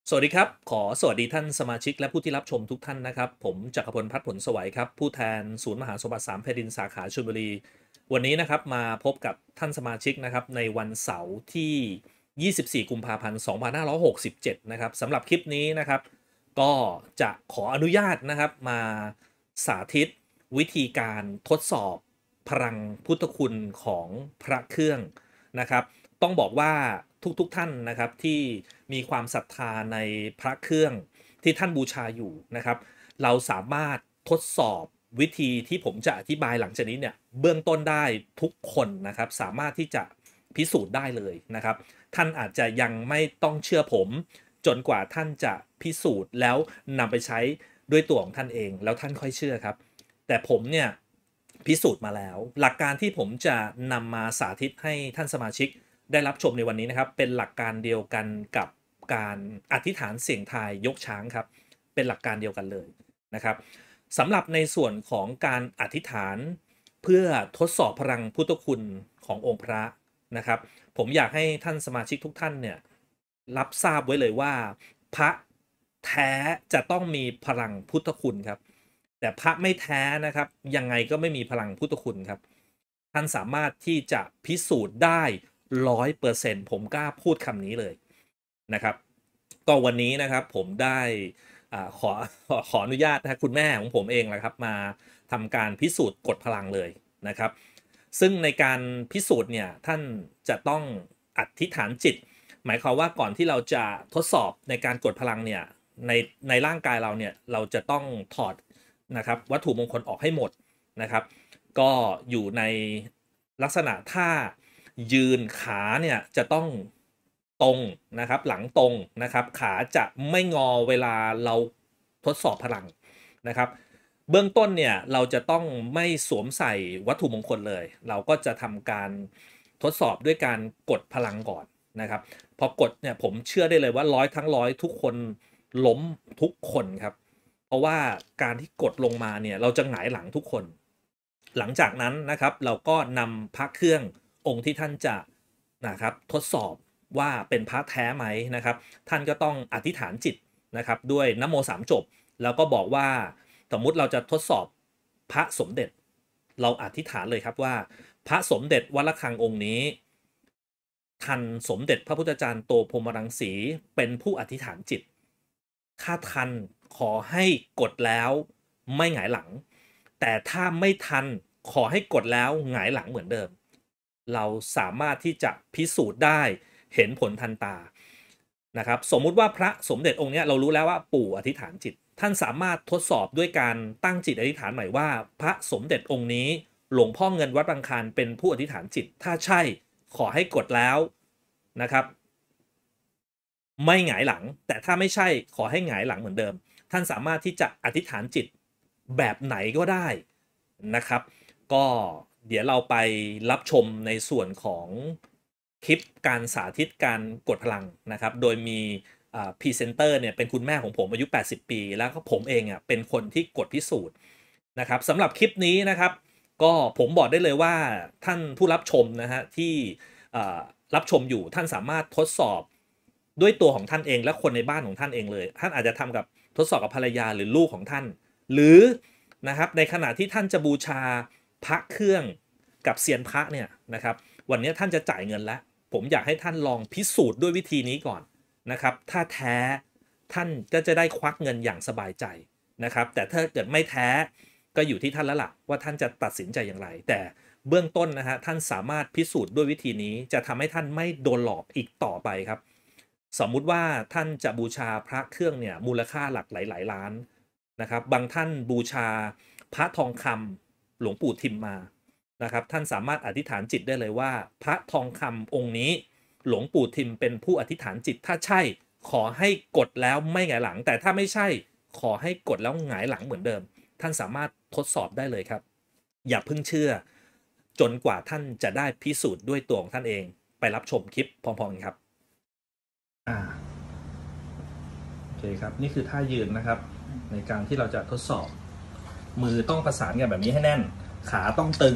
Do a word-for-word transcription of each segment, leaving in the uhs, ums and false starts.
สวัสดีครับขอสวัสดีท่านสมาชิกและผู้ที่รับชมทุกท่านนะครับผมจักรพลพัฒน์ผลสวัยครับผู้แทนศูนย์มหาสมบัติสามแผ่นดินสาขาชลบุรีวันนี้นะครับมาพบกับท่านสมาชิกนะครับในวันเสาร์ที่ยี่สิบสี่กุมภาพันธ์สองพันห้าร้อยหกสิบเจ็ดนะครับสำหรับคลิปนี้นะครับก็จะขออนุญาตนะครับมาสาธิตวิธีการทดสอบพลังพุทธคุณของพระเครื่องนะครับต้องบอกว่าทุกๆ ท่านนะครับที่มีความศรัทธาในพระเครื่องที่ท่านบูชาอยู่นะครับเราสามารถทดสอบวิธีที่ผมจะอธิบายหลังจากนี้เนี่ยเบื้องต้นได้ทุกคนนะครับสามารถที่จะพิสูจน์ได้เลยนะครับท่านอาจจะยังไม่ต้องเชื่อผมจนกว่าท่านจะพิสูจน์แล้วนำไปใช้ด้วยตัวของท่านเองแล้วท่านค่อยเชื่อครับแต่ผมเนี่ยพิสูจน์มาแล้วหลักการที่ผมจะนำมาสาธิตให้ท่านสมาชิกได้รับชมในวันนี้นะครับเป็นหลักการเดียวกันกับการอธิษฐานเสียงทายยกช้างครับเป็นหลักการเดียวกันเลยนะครับสำหรับในส่วนของการอธิษฐานเพื่อทดสอบพลังพุทธคุณขององค์พระนะครับผมอยากให้ท่านสมาชิกทุกท่านเนี่ยรับทราบไว้เลยว่าพระแท้จะต้องมีพลังพุทธคุณครับแต่พระไม่แท้นะครับยังไงก็ไม่มีพลังพุทธคุณครับท่านสามารถที่จะพิสูจน์ได้ร้อยเปอร์เซ็นต์ผมกล้าพูดคำนี้เลยนะครับก็วันนี้นะครับผมได้อ่าขอขออนุญาตนะคุณแม่ของผมเองนะครับมาทำการพิสูจน์กดพลังเลยนะครับซึ่งในการพิสูจน์เนี่ยท่านจะต้องอธิษฐานจิตหมายความว่าก่อนที่เราจะทดสอบในการกดพลังเนี่ยในในร่างกายเราเนี่ยเราจะต้องถอดนะครับวัตถุมงคลออกให้หมดนะครับก็อยู่ในลักษณะท่ายืนขาเนี่ยจะต้องตรงนะครับหลังตรงนะครับขาจะไม่งอเวลาเราทดสอบพลังนะครับเบื้องต้นเนี่ยเราจะต้องไม่สวมใส่วัตถุมงคลเลยเราก็จะทำการทดสอบด้วยการกดพลังก่อนนะครับพอกดเนี่ยผมเชื่อได้เลยว่าร้อยทั้งร้อยทุกคนล้มทุกคนครับเพราะว่าการที่กดลงมาเนี่ยเราจะหงายหลังทุกคนหลังจากนั้นนะครับเราก็นำพระเครื่ององค์ที่ท่านจะนะครับทดสอบว่าเป็นพระแท้ไหมนะครับท่านก็ต้องอธิษฐานจิตนะครับด้วยนะโมสามจบแล้วก็บอกว่าสมมุติเราจะทดสอบพระสมเด็จเราอธิษฐานเลยครับว่าพระสมเด็จวัดระฆังองค์นี้ท่านสมเด็จพระพุทธจารย์โตพรหมรังสีเป็นผู้อธิษฐานจิตถ้าทันขอให้กดแล้วไม่หงายหลังแต่ถ้าไม่ทันขอให้กดแล้วหงายหลังเหมือนเดิมเราสามารถที่จะพิสูจน์ได้เห็นผลทันตานะครับสมมุติว่าพระสมเด็จองค์นี้เรารู้แล้วว่าปู่อธิษฐานจิตท่านสามารถทดสอบด้วยการตั้งจิตอธิษฐานใหม่ว่าพระสมเด็จองค์นี้หลวงพ่อเงินวัดบางคลานเป็นผู้อธิษฐานจิตถ้าใช่ขอให้กดแล้วนะครับไม่หงายหลังแต่ถ้าไม่ใช่ขอให้หงายหลังเหมือนเดิมท่านสามารถที่จะอธิษฐานจิตแบบไหนก็ได้นะครับก็เดี๋ยวเราไปรับชมในส่วนของคลิปการสาธิตการกดพลังนะครับโดยมีพรีเซนเตอร์เนี่ยเป็นคุณแม่ของผมอายุแปดสิบปีแล้วก็ผมเองอ่ะเป็นคนที่กดพิสูจน์นะครับสำหรับคลิปนี้นะครับก็ผมบอกได้เลยว่าท่านผู้รับชมนะฮะที่รับชมอยู่ท่านสามารถทดสอบด้วยตัวของท่านเองและคนในบ้านของท่านเองเลยท่านอาจจะทำกับทดสอบกับภรรยาหรือลูกของท่านหรือนะครับในขณะที่ท่านจะบูชาพระเครื่องกับเซียนพระเนี่ยนะครับวันนี้ท่านจะจ่ายเงินแล้วผมอยากให้ท่านลองพิสูจน์ด้วยวิธีนี้ก่อนนะครับถ้าแท้ท่านก็จะได้ควักเงินอย่างสบายใจนะครับแต่ถ้าเกิดไม่แท้ก็อยู่ที่ท่านแล้วล่ะว่าท่านจะตัดสินใจอย่างไรแต่เบื้องต้นนะฮะท่านสามารถพิสูจน์ด้วยวิธีนี้จะทำให้ท่านไม่โดนหลอกอีกต่อไปครับสมมุติว่าท่านจะบูชาพระเครื่องเนี่ยมูลค่าหลักหลายๆล้านนะครับบางท่านบูชาพระทองคำหลวงปู่ทิมมานะครับท่านสามารถอธิษฐานจิตได้เลยว่าพระทองคำองค์นี้หลวงปู่ทิมเป็นผู้อธิษฐานจิตถ้าใช่ขอให้กดแล้วไม่หงายหลังแต่ถ้าไม่ใช่ขอให้กดแล้วหงายหลังเหมือนเดิมท่านสามารถทดสอบได้เลยครับอย่าเพิ่งเชื่อจนกว่าท่านจะได้พิสูจน์ด้วยตัวของท่านเองไปรับชมคลิปพร้อมๆกันครับอ่าโอเคครับนี่คือท่ายืนนะครับในการที่เราจะทดสอบมือต้องประสานกันแบบนี้ให้แน่นขาต้องตึง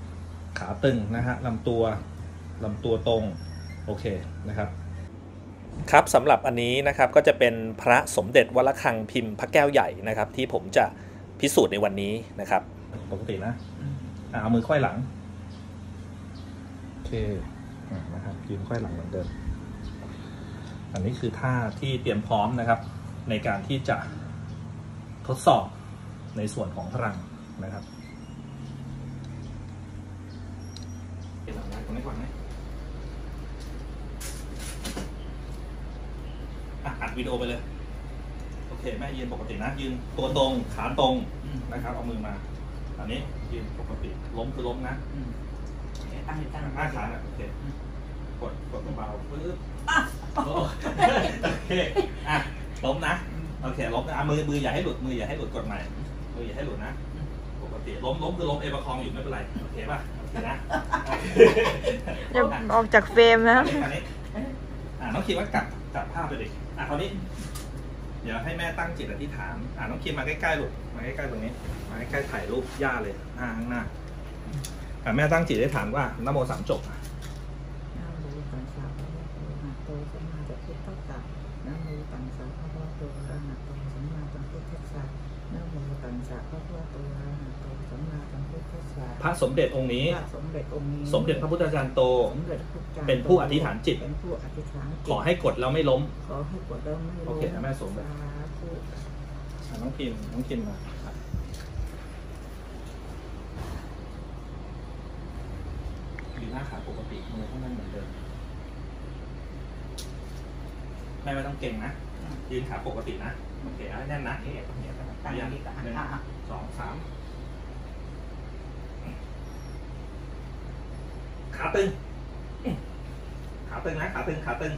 ขาตึงนะฮะลำตัวลำตัวตรงโอเคนะครับครับสำหรับอันนี้นะครับก็จะเป็นพระสมเด็จวัดระฆังพิมพ์พระแก้วใหญ่นะครับที่ผมจะพิสูจน์ในวันนี้นะครับปกตินะเอามือค่อยหลังโอเคนะครับยืนค่อยหลังเหมือนเดิมอันนี้คือท่าที่เตรียมพร้อมนะครับในการที่จะทดสอบในส่วนของพลังนะครับเก็บหลังไว้ตรงนี้ก่อนไหมอัดวิดีโอไปเลยโอเคแม่ยืนปกตินะยืนตัวตรงขาตรงนะครับเอามือมาอันนี้ยืนปกติล้มคือล้มนะตั้งตั้งหน้าขาโอเคกดกดเบาๆปึ๊บโอเคอ่ะล้มนะโอเคล้มนะมือมืออย่าให้หลุดมืออย่าให้หลุดกดใหม่มืออย่าให้หลุดนะปกติล้มล้มคือล้มเอประคองอยู่ไม่เป็นไรโอเคป่ะโอเคนะจะออกจากเฟรมนะอันนี้อ่าน้องคิดว่ากลับกลับภาพไปดิอ่ะคราวนี้เดี๋ยวให้แม่ตั้งจิตอธิษฐานอ่าน้องคิดมาใกล้ๆลูกมาใกล้ๆตรงนี้มาใกล้ๆถ่ายรูปย่าเลยอ่าข้างหน้าอ่ะแม่ตั้งจิตอธิษฐานว่านะโมสามจบนะโมตัสสะภะคะวะโตอะระหะโตสัมมาสัมพุทธัสสะนะโมตัสสะภะคะวะโตอะระหะโตสัมมาสัมพุทธัสสะนะโมตัสสะภะคะวะโตอะระหะโตสัมมาสัมพุทธัสสะพระสมเด็จองค์นี้พระสมเด็จองค์นี้สมเด็จพระพุทธจารย์โตสมเด็จพระพุทธจารย์โตเป็นผู้อธิษฐานจิตเป็นผู้อธิษฐานจิตขอให้กดแล้วไม่ล้มขอให้กดแล้วไม่ล้มโอเคแม่สมสาธุน้องพิมน้องพิมมายืนหน้าขาปกติมือข้างนั้นเหมือนเดิมแม่ไม่ต้องเก่งนะยืนขาปกตินะโอเคเอาแน่นนะนี่ตรงนี้ตั้งอย่างนี้กันหนึ่งสองสามขาตึงขาตึงนะขาตึงขาตึง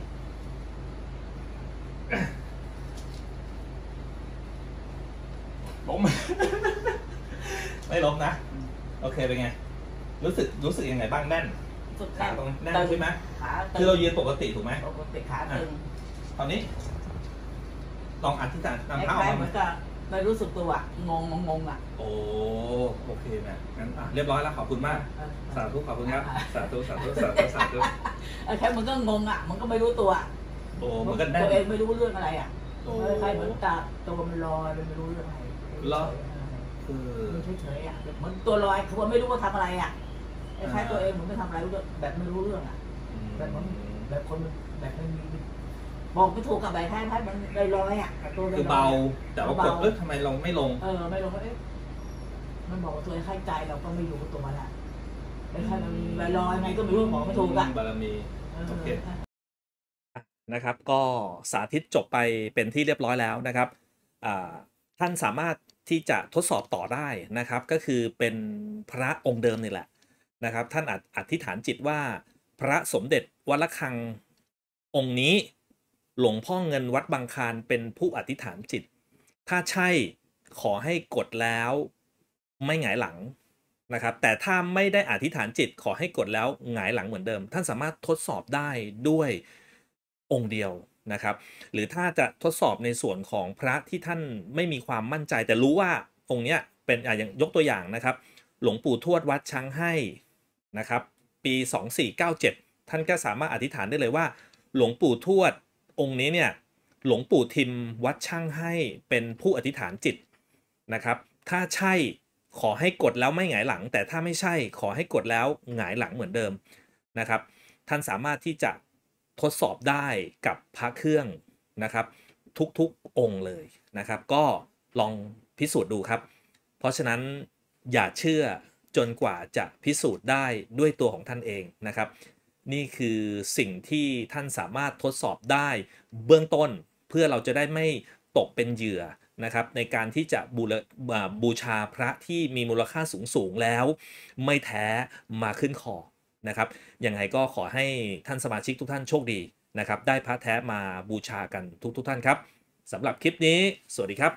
ล้มไม่ล้มนะโอเคเป็นไงรู้สึกรู้สึกยังไงบ้างแน่นขาตรงแน่นใช่ไหมคือเรายืนปกติถูกไหมปกติขาตึงตอนนี้ลองอธิษฐานนำเท้าออกมาไม่รู้สึกตัวงงงงอ่ะโอ้โอเคแม่งั้นเรียบร้อยแล้วขอบคุณมากสาธุขอบคุณครับสาธุสาธุสาธุสาธุแค่มันก็งงอ่ะมันก็ไม่รู้ตัวโอ้มันก็แน่นตัวเองไม่รู้เรื่องอะไรอ่ะใครเหมือนตาตัวมันลอยไม่รู้เรื่องอะไรล้อคือมันเฉยๆอ่ะเหมือนตัวลอยคือว่าไม่รู้ว่าทำอะไรอ่ะใครตัวเองเหมือนไม่ทำอะไรแบบไม่รู้เรื่องอ่ะแบบมันแบบคนแบบไม่มีบอกไม่ถูกกับใบแท้ท้ายมันลอยลอยอ่ะตัวคือเบาแต่ว่ากดเอ๊ะทำไมลงไม่ลงเออไม่ลงเอ๊ะมันบอกว่าตัวไข้ใจเราก็ไม่อยู่กับตัวมันอ่ะไอ้ใครมันลอยลอยไงก็ไม่รู้บอกไม่ถูกอ่ะบารมีโอเคนะครับก็สาธิตจบไปเป็นที่เรียบร้อยแล้วนะครับท่านสามารถที่จะทดสอบต่อได้นะครับก็คือเป็นพระองค์เดิมนี่แหละนะครับท่านอธิษฐานจิตว่าพระสมเด็จวัดระฆังองค์นี้หลวงพ่อเงินวัดบางคลานเป็นผู้อธิษฐานจิตถ้าใช่ขอให้กดแล้วไม่หงายหลังนะครับแต่ถ้าไม่ได้อธิษฐานจิตขอให้กดแล้วหงายหลังเหมือนเดิมท่านสามารถทดสอบได้ด้วยองค์เดียวนะครับหรือถ้าจะทดสอบในส่วนของพระที่ท่านไม่มีความมั่นใจแต่รู้ว่าองค์เนี้ยเป็นอย่างยกตัวอย่างนะครับหลวงปู่ทวดวัดช้างให้นะครับปีสองสี่เก้าเจ็ดท่านก็สามารถอธิษฐานได้เลยว่าหลวงปู่ทวดองค์นี้เนี่ยหลวงปู่ทิมวัดช่างให้เป็นผู้อธิษฐานจิตนะครับถ้าใช่ขอให้กดแล้วไม่หงายหลังแต่ถ้าไม่ใช่ขอให้กดแล้วหงายหลังเหมือนเดิมนะครับท่านสามารถที่จะทดสอบได้กับพระเครื่องนะครับทุกๆองค์เลยนะครับก็ลองพิสูจน์ดูครับเพราะฉะนั้นอย่าเชื่อจนกว่าจะพิสูจน์ได้ด้วยตัวของท่านเองนะครับนี่คือสิ่งที่ท่านสามารถทดสอบได้เบื้องต้นเพื่อเราจะได้ไม่ตกเป็นเหยื่อนะครับในการที่จะบูบูชาพระที่มีมูลค่าสูงสูงแล้วไม่แท้มาขึ้นคอนะครับยังไงก็ขอให้ท่านสมาชิกทุกท่านโชคดีนะครับได้พระแท้มาบูชากันทุกทุกท่านครับสำหรับคลิปนี้สวัสดีครับ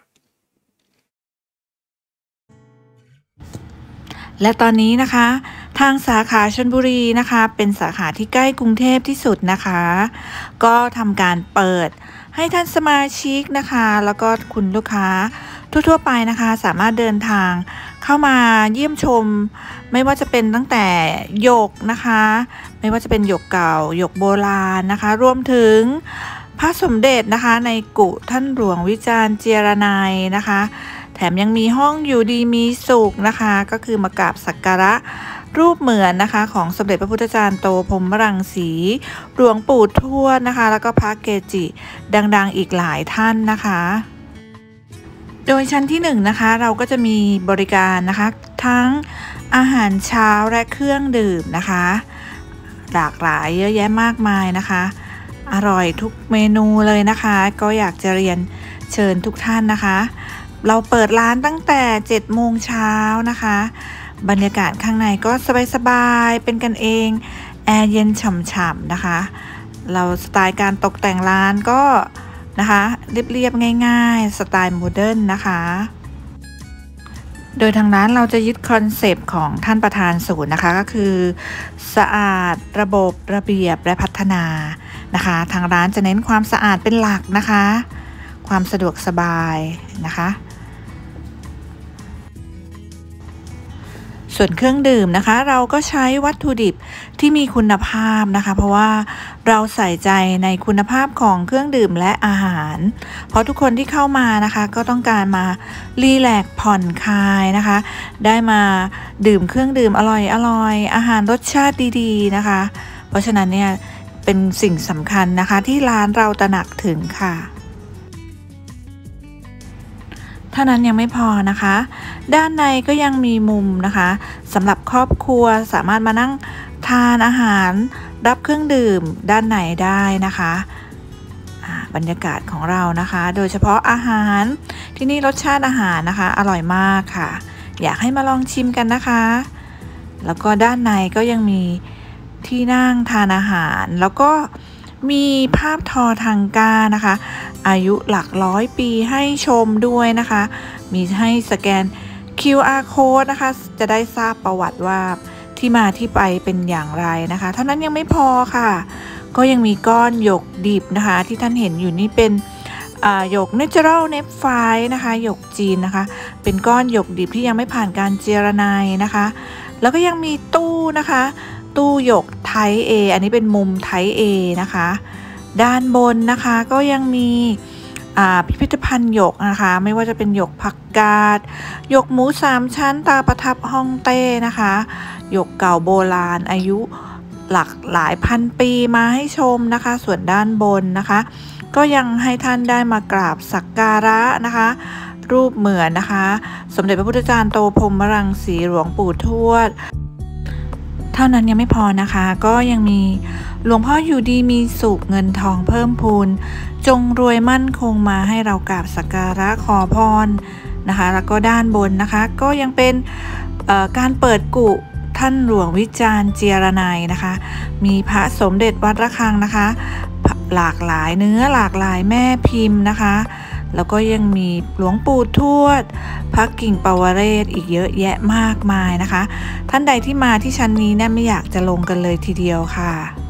และตอนนี้นะคะทางสาขาชลบุรีนะคะเป็นสาขาที่ใกล้กรุงเทพที่สุดนะคะก็ทำการเปิดให้ท่านสมาชิกนะคะแล้วก็คุณลูกค้าทั่วๆไปนะคะสามารถเดินทางเข้ามาเยี่ยมชมไม่ว่าจะเป็นตั้งแต่หยกนะคะไม่ว่าจะเป็นหยกเก่าหยกโบราณนะคะรวมถึงพระสมเด็จนะคะในกุท่านหลวงวิจารณ์เจียรนัยนะคะแถมยังมีห้องอยู่ดีมีสุขนะคะก็คือมากราบสักการะรูปเหมือนนะคะของสมเด็จพระพุทธจารย์โตพรหมรังสีหลวงปู่ทวดนะคะแล้วก็พระเกจิดังๆอีกหลายท่านนะคะโดยชั้นที่หนึ่งนะคะเราก็จะมีบริการนะคะทั้งอาหารเช้าและเครื่องดื่มนะคะหลากหลายเยอะแยะมากมายนะคะอร่อยทุกเมนูเลยนะคะก็อยากจะเรียนเชิญทุกท่านนะคะเราเปิดร้านตั้งแต่เจ็ดโมงเช้านะคะบรรยากาศข้างในก็สบายๆเป็นกันเองแอร์เย็นฉ่ำๆนะคะเราสไตล์การตกแต่งร้านก็นะคะเรียบๆง่ายๆสไตล์โมเดิร์นนะคะโดยทางร้านเราจะยึดคอนเซปต์ของท่านประธานศูนย์นะคะก็คือสะอาดระบบระเบียบและพัฒนานะคะทางร้านจะเน้นความสะอาดเป็นหลักนะคะความสะดวกสบายนะคะส่วนเครื่องดื่มนะคะเราก็ใช้วัตถุดิบที่มีคุณภาพนะคะเพราะว่าเราใส่ใจในคุณภาพของเครื่องดื่มและอาหารเพราะทุกคนที่เข้ามานะคะก็ต้องการมารีแลกซ์ผ่อนคลายนะคะได้มาดื่มเครื่องดื่มอร่อยอร่อยอาหารรสชาติดีๆนะคะเพราะฉะนั้นเนี่ยเป็นสิ่งสำคัญนะคะที่ร้านเราตระหนักถึงค่ะเท่านั้นยังไม่พอนะคะด้านในก็ยังมีมุมนะคะสำหรับครอบครัวสามารถมานั่งทานอาหารรับเครื่องดื่มด้านในได้นะคะบรรยากาศของเรานะคะโดยเฉพาะอาหารที่นี่รสชาติอาหารนะคะอร่อยมากค่ะอยากให้มาลองชิมกันนะคะแล้วก็ด้านในก็ยังมีที่นั่งทานอาหารแล้วก็มีภาพทอทังก้านะคะอายุหลักร้อยปีให้ชมด้วยนะคะมีให้สแกน คิว อาร์ Code นะคะจะได้ทราบประวัติว่าที่มาที่ไปเป็นอย่างไรนะคะเท่านั้นยังไม่พอค่ะก็ยังมีก้อนหยกดิบนะคะที่ท่านเห็นอยู่นี่เป็นหยก Natural Nephrite นะคะหยกจีนนะคะเป็นก้อนหยกดิบที่ยังไม่ผ่านการเจรไนนะคะแล้วก็ยังมีตู้นะคะตู้หยกไทป์ A อันนี้เป็นมุมไทป์ A นะคะด้านบนนะคะก็ยังมีพิพิธภัณฑ์หยกนะคะไม่ว่าจะเป็นหยกผักกาดหยกหมูสามชั้นตาประทับฮ่องเต้นะคะหยกเก่าโบราณอายุหลักหลายพันปีมาให้ชมนะคะส่วนด้านบนนะคะก็ยังให้ท่านได้มากราบสักการะนะคะรูปเหมือนนะคะสมเด็จพระพุทธจารย์โตพรหมรังสีหลวงปู่ทวดเท่านั้นยังไม่พอนะคะก็ยังมีหลวงพ่ออยู่ดีมีสุขเงินทองเพิ่มพูนจงรวยมั่นคงมาให้เรากราบสักการะขอพรนะคะแล้วก็ด้านบนนะคะก็ยังเป็นการเปิดกุท่านหลวงวิจารณ์เจียรนัยนะคะมีพระสมเด็จวัดระฆังนะคะหลากหลายเนื้อหลากหลายแม่พิมพ์นะคะแล้วก็ยังมีหลวงปู่ทวดพระกิ่งปวเรศอีกเยอะแยะมากมายนะคะท่านใดที่มาที่ชั้นนี้เนี่ยไม่อยากจะลงกันเลยทีเดียวค่ะ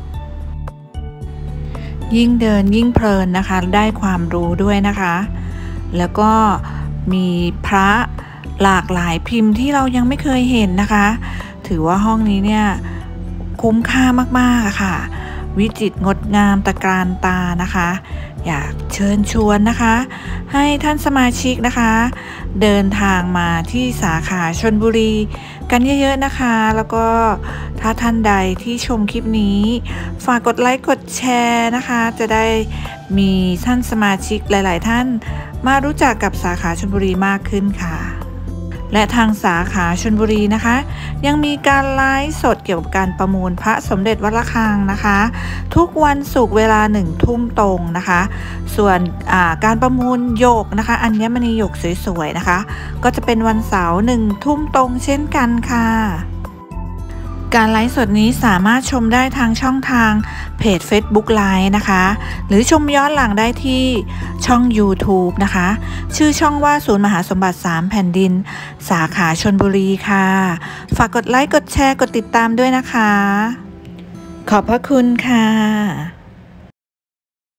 ยิ่งเดินยิ่งเพลินนะคะได้ความรู้ด้วยนะคะแล้วก็มีพระหลากหลายพิมพ์ที่เรายังไม่เคยเห็นนะคะถือว่าห้องนี้เนี่ยคุ้มค่ามากๆค่ะวิจิตรงดงามตะการตานะคะอยากเชิญชวนนะคะให้ท่านสมาชิกนะคะเดินทางมาที่สาขาชลบุรีกันเยอะๆนะคะแล้วก็ถ้าท่านใดที่ชมคลิปนี้ฝากกดไลค์กดแชร์นะคะจะได้มีท่านสมาชิกหลายๆท่านมารู้จักกับสาขาชลบุรีมากขึ้นค่ะและทางสาขาชลบุรีนะคะยังมีการไลฟ์สดเกี่ยวกับการประมูลพระสมเด็จวัดระฆังนะคะทุกวันศุกร์เวลาหนึ่งทุ่มตรงนะคะส่วนการประมูลหยกนะคะอัญมณีหยกสวยๆนะคะก็จะเป็นวันเสาร์หนึ่งทุ่มตรงเช่นกันค่ะการไลฟ์สดนี้สามารถชมได้ทางช่องทางเพจ Facebook Live นะคะหรือชมย้อนหลังได้ที่ช่อง YouTube นะคะชื่อช่องว่าศูนย์มหาสมบัติสามแผ่นดินสาขาชลบุรีค่ะฝากกดไลค์กดแชร์กดติดตามด้วยนะคะขอบพระคุณค่ะ